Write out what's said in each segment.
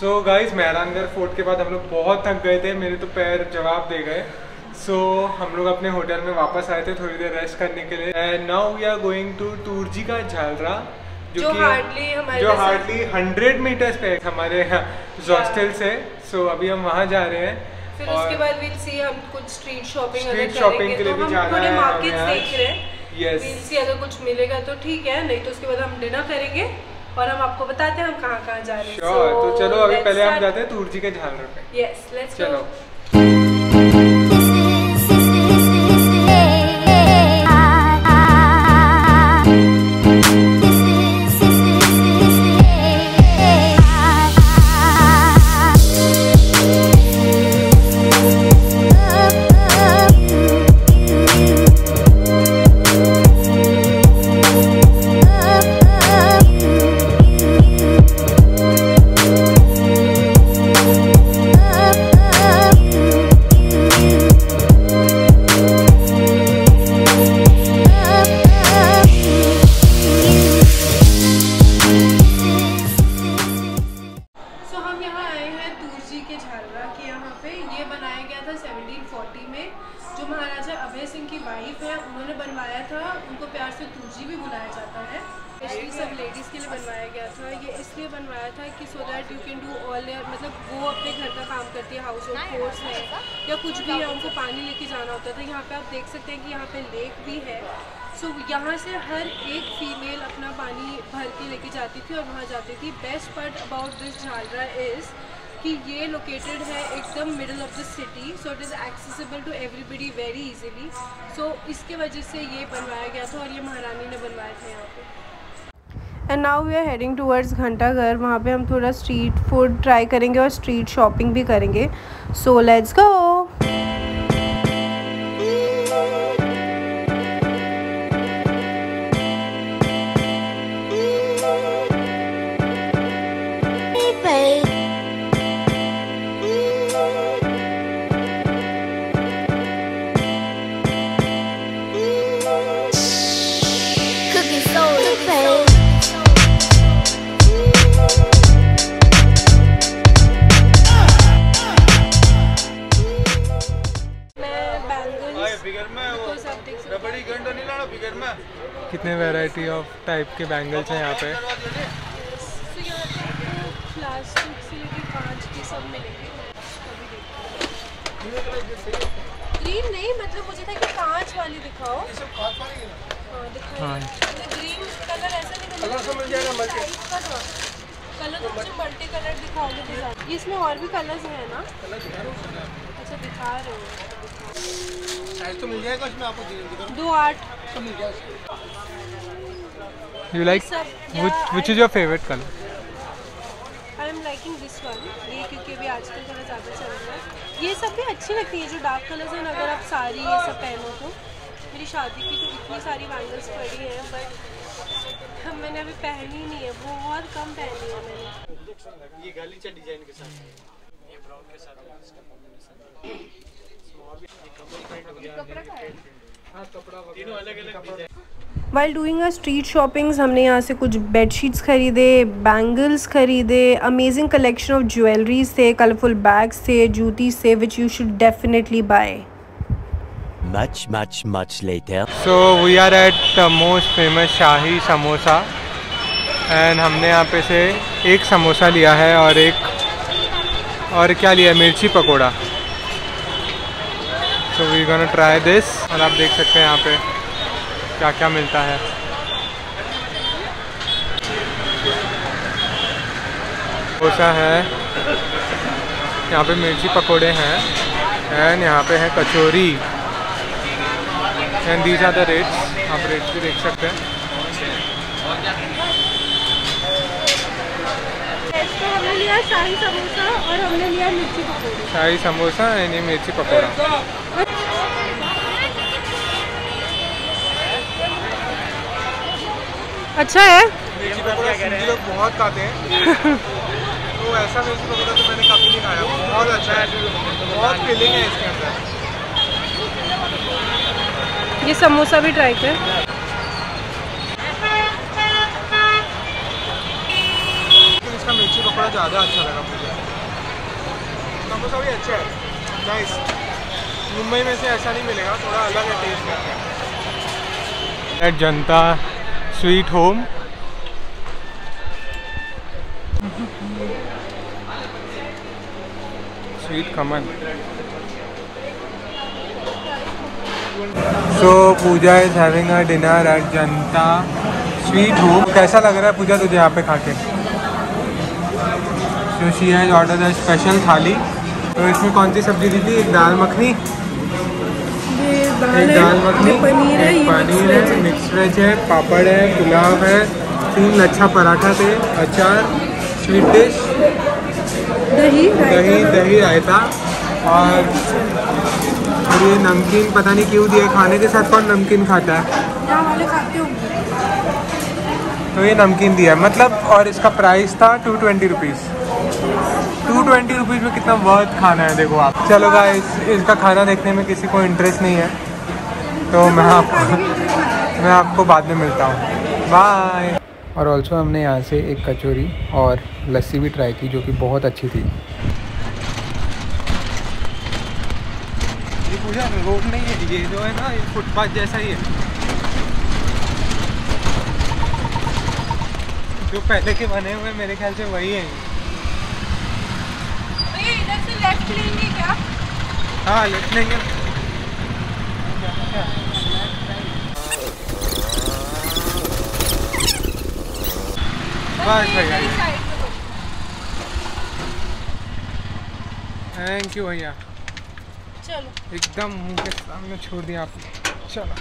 So guys Mehrangarh fort के बाद हम लोग बहुत थक गए थे, मेरे तो पैर जवाब दे गए। सो हम लोग अपने होटल में वापस आए थे थोड़ी देर रेस्ट करने के लिए। And now we are going to Toorji ka Jhalra, जो हार्डली 100 मीटर्स पे हमारे हॉस्टल से। सो अभी हम वहाँ जा रहे हैं। फिर उसके बाद we'll see, हम कुछ स्ट्रीट शॉपिंग के लिए भी जाना है, मार्केट्स देख रहे हैं। Yes. we'll see, अगर कुछ मिलेगा तो ठीक है, नहीं तो उसके बाद हम डिनर करेंगे और हम आपको बताते हैं हम कहाँ जा रहे हैं। Sure. तो चलो अभी पहले हम जाते हैं टूरजी के झालरा पे। Yes, let's चलो। go. उनको प्यार से टूरजी भी बुलाया जाता है। स्पेशली सब लेडीज़ के लिए बनवाया गया था। ये इसलिए बनवाया था कि so that you can do all there, मतलब वो अपने घर का काम करती है, हाउस होल्ड कोर्स है या कुछ भी है, उनको पानी लेके जाना होता था। यहाँ पे आप देख सकते हैं कि यहाँ पे लेक भी है। सो यहाँ से हर एक फीमेल अपना पानी भर के लेके जाती थी और वहाँ जाती थी। Best part about this Jhalra is कि ये लोकेटेड है एकदम middle of the city, so it is accessible to everybody very easily. So इसके वजह से ये बनवाया गया था और ये महारानी ने बनवाया था यहाँ पे। And now we are heading towards Ghantaghar. वहाँ पे हम थोड़ा स्ट्रीट फूड ट्राई करेंगे और स्ट्रीट शॉपिंग भी करेंगे। So let's go. कितने वैरायटी ऑफ टाइप के बैंगल्स हैं यहाँ पे। प्लास्टिक से लेके कांच के सब मिलेंगे। ग्रीन नहीं, मतलब मुझे था कि कांच वाली दिखाओ। हाँ, ग्रीन कलर ऐसा नहीं, कलर मिल जाएगा कलर तो मुझे मल्टी कलर दिखाओगे तो ज़्यादा। इसमें और भी कलर्स हैं ना? अच्छा दिखा रहे हो। साइज तो मिल जाएगा इसमें आपको 2-8 तो मिल जाएगा। You like which is your favorite color? I am liking this one, ये क्योंकि अभी आजकल थोड़ा ज़्यादा चल रहा है। ये सब भी अच्छी लगती है जो डार्क कलर्स हैं। अगर आप साड़ी ये सब पहनो तो। मेरी शादी की तो इतनी सारी बैंगल्स पड़ी हैं बट मैंने अभी पहनी नहीं है, बहुत कम पहनी है मैंने। ये गालीचा डिजाइन के साथ, ये ब्राउन के साथ इसका कॉम्बिनेशन। तीनों अलग-अलग design. While doing a street shoppings हमने यहाँ से कुछ बेडशीट्स खरीदे, बैंगल्स खरीदे, अमेजिंग कलेक्शन ऑफ ज्वेलरीज थे, कलरफुल बैग्स थे, जूतीज थे, which you should definitely buy. Much later. So we are at the most famous Shahi Samosa and हमने यहाँ पे से एक समोसा लिया है और क्या लिया, मिर्ची pakora. So we gonna try this और आप देख सकते हैं यहाँ पे क्या क्या मिलता है। समोसा है, यहाँ पे मिर्ची पकोड़े हैं एंड यहाँ पे है kachori and these are the rates. आप रेट्स भी देख सकते हैं। तो हमने लिया शाही समोसा और हमने लिया मिर्ची पकोड़ा। शाही समोसा एंड ये मिर्ची पकोड़ा। अच्छा है। मिर्ची पकोड़ा सिंधी लोग बहुत खाते हैं तो ऐसा मिर्ची पकोड़ा तो मैंने कभी नहीं खाया। बहुत अच्छा है, बहुत फीलिंग है इसके अंदर। ये समोसा भी ट्राई कर। इसका मिर्ची पकोड़ा थोड़ा ज़्यादा अच्छा लगा मुझे। समोसा भी अच्छा है, नाइस। मुंबई में से ऐसा नहीं मिलेगा, थोड़ा अलग है टेस्ट में। At Janta sweet home. Sweet khaman. So Pooja is having a dinner at Janta sweet home. कैसा लग रहा है पूजा तुझे यहाँ पे खा के? So she has order the special thali. तो इसमें कौन सी सब्जी दी थी? एक दाल मखनी, एक दाल मखनी, एक पनीर है, मिक्स वेज है, पापड़ है, पुलाव है, 3 लच्छा पराठा थे, अचार, स्वीट डिश, दही रायता और ये नमकीन। पता नहीं क्यों दिया, खाने के साथ कौन नमकीन खाता है? तो ये नमकीन दिया मतलब। और इसका प्राइस था 220 रुपीज़। 220 रुपीज़ में कितना वर्थ खाना है देखो आप। चलो गाइस, इसका खाना देखने में किसी को इंटरेस्ट नहीं है तो मैं आपको बाद में मिलता हूँ। बाय। और ऑल्सो हमने यहाँ से एक कचौरी और लस्सी भी ट्राई की जो कि बहुत अच्छी थी। ये पूरा रोड नहीं है, ये जो है ना, ये फुटपाथ जैसा ही है। जो पहले के बने हुए मेरे ख्याल से वही है। इधर से लेफ्ट लेंगे क्या? हाँ लेफ्ट लेंगे। बस भैया, थैंक यू भैया। चलो एकदम मुंह के सामने छोड़ दिया आपने। चलो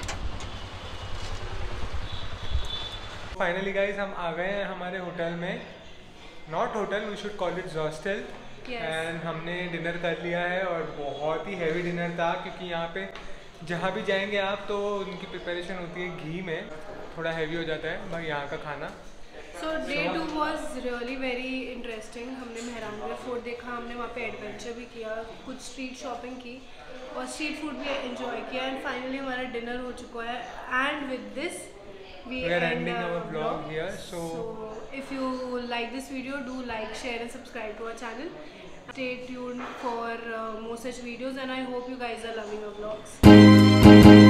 फाइनली गाइस हम आ गए हैं हमारे होटल में। Not hotel, we should call it hostel. And हमने डिनर कर लिया है और बहुत ही हैवी डिनर था क्योंकि यहाँ पे जहाँ भी जाएंगे आप तो उनकी प्रिपरेशन होती है घी में, थोड़ा हैवी हो जाता है भाई यहाँ का खाना। So day 2 was really very interesting. हमने मेहरानगढ़ फोर्ट देखा, हमने वहाँ पे एडवेंचर भी किया, कुछ स्ट्रीट शॉपिंग की और स्ट्रीट फूड भी एंजॉय किया। एंड फाइनली हमारा डिनर हो चुका है। And with this we are ending our vlog here. So if you like this video, do like, share and subscribe to our channel. Stay tuned for more such videos and I hope you guys are loving our vlogs.